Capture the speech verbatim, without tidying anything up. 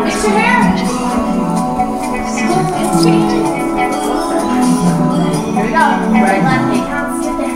Fix your hair. Here we go. Right, left, eight counts.